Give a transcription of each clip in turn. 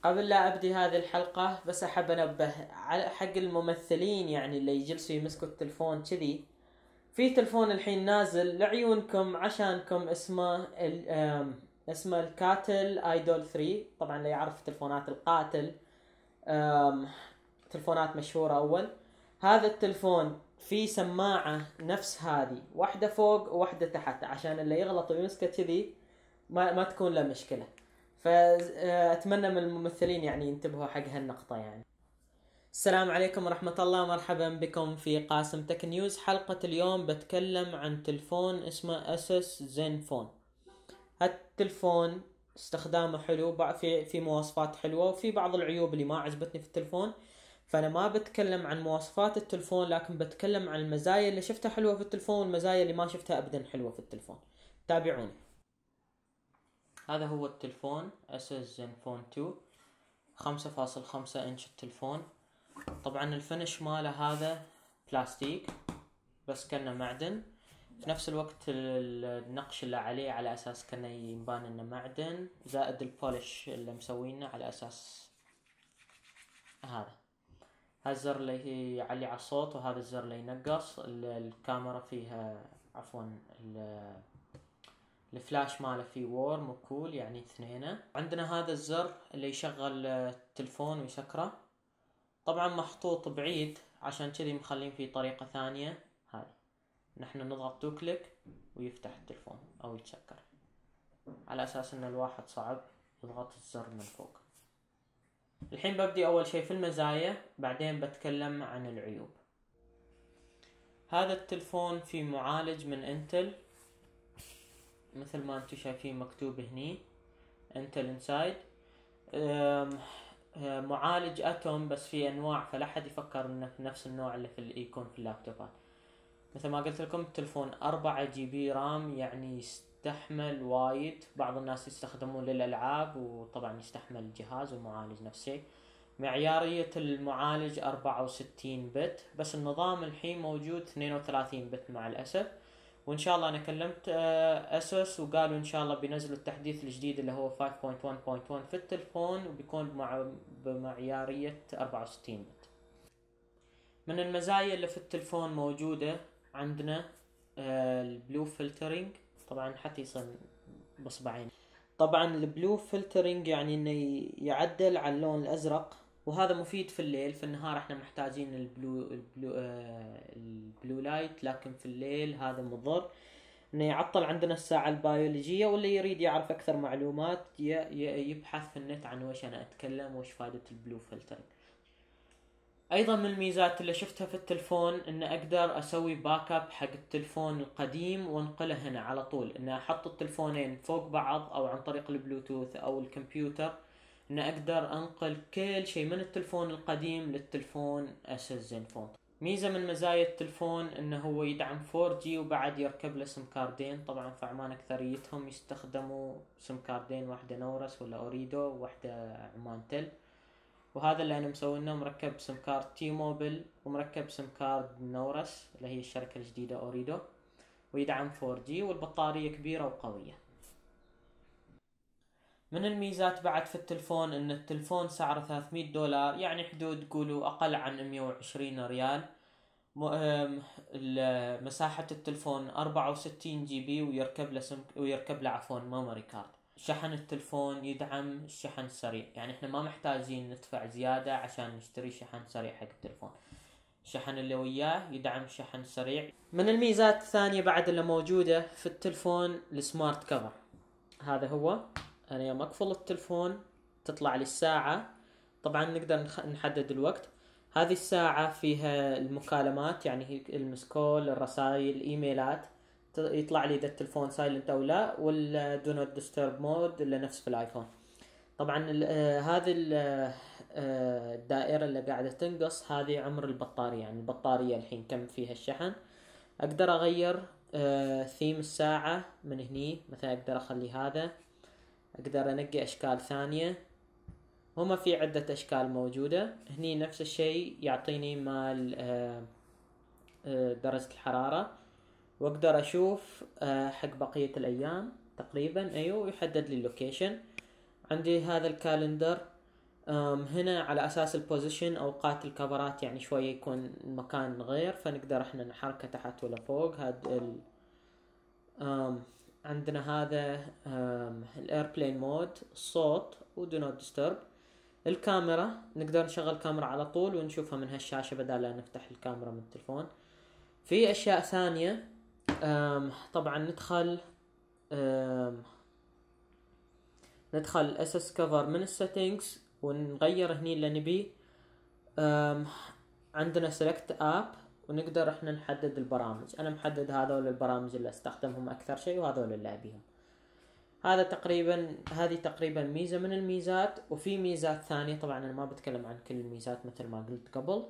قبل لا ابدي هذه الحلقة بس احب انبه على حق الممثلين، يعني اللي يجلسوا يمسكوا التلفون كذي. في تلفون الحين نازل لعيونكم عشانكم، اسمه الكاتل ايدول 3. طبعا اللي يعرف تلفونات القاتل، تلفونات مشهورة اول. هذا التلفون فيه سماعة نفس هذه، واحدة فوق وواحدة تحت، عشان اللي يغلط ويمسكه كذي ما تكون له مشكلة. فأتمنى من الممثلين يعني ينتبهوا حق هالنقطة. يعني السلام عليكم ورحمة الله، مرحبا بكم في قاسم تك نيوز. حلقة اليوم بتكلم عن تلفون اسمه اسوس زينفون. هالتلفون استخدامه حلو، في مواصفات حلوة، وفي بعض العيوب اللي ما عجبتني في التلفون. فأنا ما بتكلم عن مواصفات التلفون، لكن بتكلم عن المزايا اللي شفتها حلوة في التلفون والمزايا اللي ما شفتها أبدا حلوة في التلفون. تابعوني. هذا هو التلفون اسوس زينفون 2، 5.5 انش التلفون. طبعا الفينش ماله هذا بلاستيك بس كأنه معدن، في نفس الوقت النقش اللي عليه على اساس كأنه يبان انه معدن، زائد البولش اللي مسوينه على اساس هذا الزر اللي يعلي على الصوت، وهذا الزر اللي ينقص. الكاميرا فيها عفوا الفلاش ماله فيه وورم وكول، يعني اثنين. عندنا هذا الزر اللي يشغل التلفون ويسكره، طبعا محطوط بعيد عشان كذي مخلين فيه طريقة ثانية. هذه نحن نضغط تو كليك ويفتح التلفون او يتسكر، على اساس ان الواحد صعب يضغط الزر من فوق. الحين ببدي اول شيء في المزايا، بعدين بتكلم عن العيوب. هذا التلفون فيه معالج من انتل، مثل ما انتم شايفين مكتوب هني انتل انسايد. معالج اتوم، بس في انواع، فلا حد يفكر انه في نفس النوع اللي يكون في اللابتوبات. مثل ما قلت لكم التلفون 4 جي بي رام، يعني يستحمل وايد. بعض الناس يستخدمون للالعاب، وطبعا يستحمل الجهاز والمعالج نفس الشيء. معيارية المعالج 64 بت، بس النظام الحين موجود 32 بت مع الاسف. وان شاء الله انا كلمت اسوس وقالوا ان شاء الله بينزلوا التحديث الجديد اللي هو 5.1.1 في التلفون، وبيكون بمعيارية 64 بت. من المزايا اللي في التلفون موجودة عندنا البلو فلترينج، طبعا حتى يصير بصبعين. طبعا البلو فلترينج يعني انه يعدل على اللون الازرق، وهذا مفيد في الليل. في النهار احنا محتاجين البلو لايت، لكن في الليل هذا مضر، انه يعطل عندنا الساعة البيولوجية. واللي يريد يعرف اكثر معلومات يبحث في النت عن وش انا اتكلم، وش فائدة البلو فلترينج. ايضا من الميزات اللي شفتها في التلفون ان اقدر اسوي باك اب حق التلفون القديم وانقله هنا على طول، ان احط التلفونين فوق بعض او عن طريق البلوتوث او الكمبيوتر، ان اقدر انقل كل شيء من التلفون القديم للتلفون اسوس زينفون. ميزة من مزايا التلفون انه هو يدعم 4G، وبعد يركب له سم كاردين. طبعا في عمان اكثريتهم يستخدموا سم كاردين، واحدة نورس ولا اوريدو، وواحدة عمان تل. وهذا اللي انا مسوينه، مركب سم كارد تي موبل، ومركب سم كارد نورس اللي هي الشركة الجديدة اوريدو، ويدعم 4G، والبطارية كبيرة وقوية. من الميزات بعد في التلفون ان التلفون سعره $300، يعني حدود قولوا اقل عن 120 ريال. مساحة التلفون 64 جي بي، ويركب له عفوا ميموري كارد. شحن التلفون يدعم الشحن السريع، يعني احنا ما محتاجين ندفع زيادة عشان نشتري شحن سريع حق التلفون. الشحن اللي وياه يدعم شحن سريع. من الميزات الثانية بعد اللي موجودة في التلفون السمارت كفر. هذا هو، انا يوم اقفل التلفون تطلع لي الساعة. طبعا نقدر نحدد الوقت. هذه الساعة فيها المكالمات، يعني هي المسكول، الرسائل، الايميلات، يطلع لي اذا التلفون سايلنت او لا، والدو نوت ديسترب مود اللي نفس في الايفون. طبعا هذه الدائرة اللي قاعدة تنقص هذه عمر البطارية، يعني البطارية الحين كم فيها الشحن. اقدر اغير ثيم الساعة من هني، مثلا اقدر اخلي هذا، اقدر انقي اشكال ثانية. هما في عدة اشكال موجودة هني. نفس الشيء يعطيني مال درجة الحرارة، واقدر اشوف حق بقية الايام تقريبا، ايوه، ويحدد لي اللوكيشن. عندي هذا الكالندر، هنا على اساس البوزيشن اوقات الكفرات يعني شوية يكون المكان غير، فنقدر احنا نحركه تحت ولا فوق. عندنا هذا الايربلين مود، الصوت ودو نوت ديسترب. الكاميرا نقدر نشغل كاميرا على طول ونشوفها من هالشاشة بدل لا نفتح الكاميرا من التلفون. في اشياء ثانية، طبعا ندخل SS cover من السيتنجز ونغير هني اللي نبي. عندنا select app ونقدر احنا نحدد البرامج. انا محدد هذول البرامج اللي استخدمهم اكثر شيء وهذول اللي ابيهم. هذه تقريبا ميزة من الميزات. وفي ميزات ثانية طبعا انا ما بتكلم عن كل الميزات مثل ما قلت قبل.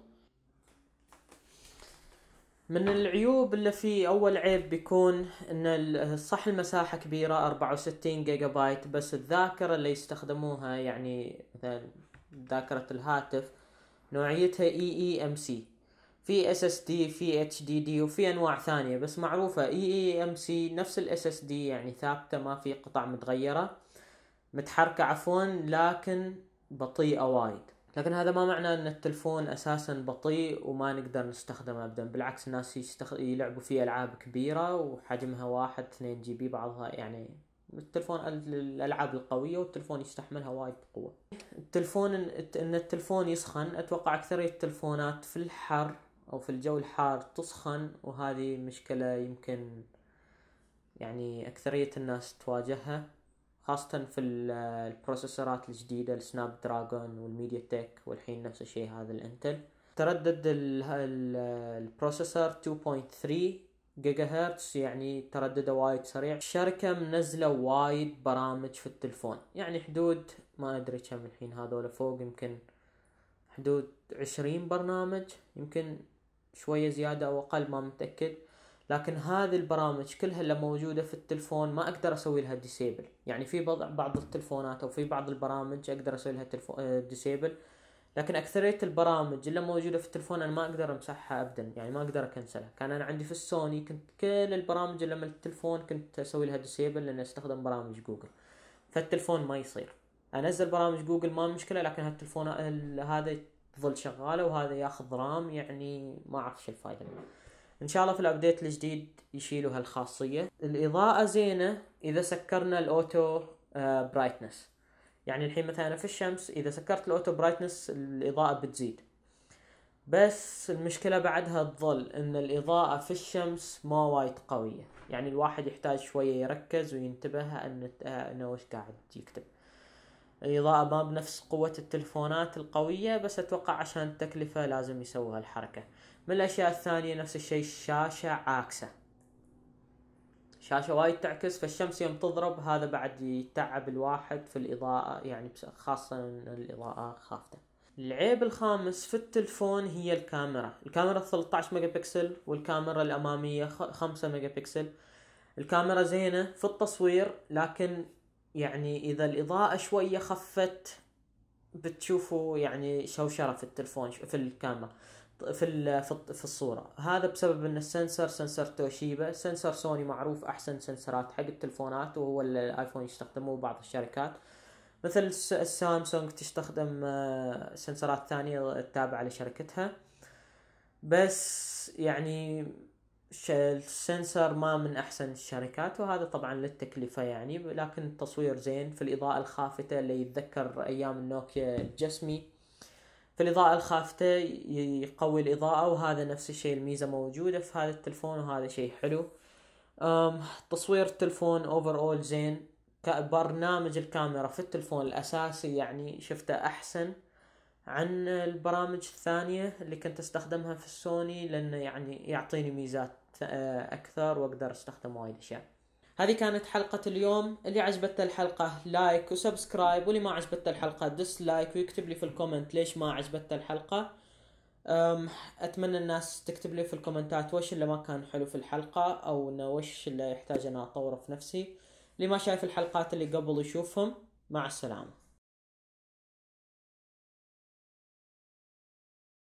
من العيوب اللي فيه، اول عيب بيكون ان صح المساحة كبيرة 64 جيجا بايت، بس الذاكرة اللي يستخدموها يعني مثلا ذاكرة الهاتف نوعيتها EEMC. في SSD، في HDD، وفي انواع ثانية بس معروفة EEMC نفس ال SSD يعني ثابتة، ما في قطع متحركة عفوا، لكن بطيئة وايد. لكن هذا ما معناه ان التلفون اساسا بطيء وما نقدر نستخدمه ابدا. بالعكس الناس يلعبوا فيه العاب كبيرة وحجمها 1-2 GB بعضها، يعني التلفون الالعاب القوية والتلفون يستحملها وايد بقوة. التلفون يسخن، اتوقع اكثرية التلفونات في الحر او في الجو الحار تسخن، وهذه مشكلة يمكن يعني اكثرية الناس تواجهها، خاصة في البروسيسورات الجديدة السناب دراجون والميديا تك، والحين نفس الشيء هذا الانتل. تردد البروسيسور 2.3 جيجا هرتز، يعني تردده وايد سريع. الشركة منزلة وايد برامج في التلفون، يعني حدود ما ادري كم الحين هذول فوق، يمكن حدود 20 برنامج، يمكن شوية زيادة او اقل ما متأكد. لكن هذه البرامج كلها اللي موجودة في التلفون ما اقدر اسوي لها ديسيبل. يعني في بعض التلفونات او في بعض البرامج اقدر اسوي لها ديسيبل، لكن اكثرية البرامج اللي موجودة في التلفون انا ما اقدر امسحها ابدا، يعني ما اقدر اكنسلها. كان انا عندي في السوني كنت كل البرامج اللي من التلفون كنت اسوي لها ديسيبل لان استخدم برامج جوجل، فالتلفون ما يصير انزل برامج جوجل ما مشكلة، لكن هالتلفون هذا تظل شغالة وهذا ياخذ رام، يعني ما اعرف شو الفايدة منه. ان شاء الله في الابديت الجديد يشيلوا هالخاصية. الاضاءة زينة اذا سكرنا الاوتو برايتنس، يعني الحين مثلا في الشمس اذا سكرت الاوتو برايتنس الاضاءة بتزيد، بس المشكلة بعدها تظل ان الاضاءة في الشمس ما وايد قوية، يعني الواحد يحتاج شوية يركز وينتبه انه وش قاعد يكتب. الإضاءة ما بنفس قوة التلفونات القوية، بس أتوقع عشان التكلفة لازم يسووا هالحركة. من الأشياء الثانية نفس الشيء الشاشة عاكسة، شاشة وايد تعكس، فالشمس يوم تضرب هذا بعد يتعب الواحد في الإضاءة، يعني خاصة الإضاءة خافتة. العيب الخامس في التلفون هي الكاميرا 13 ميجا بكسل، والكاميرا الأمامية 5 ميجا بكسل. الكاميرا زينة في التصوير، لكن يعني اذا الاضاءة شوية خفت بتشوفوا يعني شوشرة في التلفون في الكاميرا في الصورة. هذا بسبب ان سنسر توشيبا، سنسر سوني معروف احسن سنسرات حق التلفونات، وهو الايفون يستخدموه بعض الشركات، مثل السامسونج تستخدم سنسرات ثانية تابعة لشركتها، بس يعني السنسر ما من احسن الشركات، وهذا طبعا للتكلفة يعني، لكن التصوير زين. في الاضاءة الخافتة اللي يتذكر ايام النوكيا الجسمي، في الاضاءة الخافتة يقوي الاضاءة، وهذا نفس الشيء الميزة موجودة في هذا التلفون، وهذا شيء حلو. تصوير التلفون اوفر اول زين. برنامج الكاميرا في التلفون الاساسي يعني شفته احسن عن البرامج الثانية اللي كنت استخدمها في السوني، لانه يعني يعطيني ميزات اكثر واقدر استخدم وايد اشياء. هذه كانت حلقة اليوم. اللي عجبته الحلقة لايك وسبسكرايب، واللي ما عجبته الحلقة ديسلايك، ويكتب لي في الكومنت ليش ما عجبته الحلقة. اتمنى الناس تكتب لي في الكومنتات وش اللي ما كان حلو في الحلقة، او انه وش اللي يحتاج انا اطوره في نفسي. اللي ما شايف الحلقات اللي قبل يشوفهم. مع السلامة.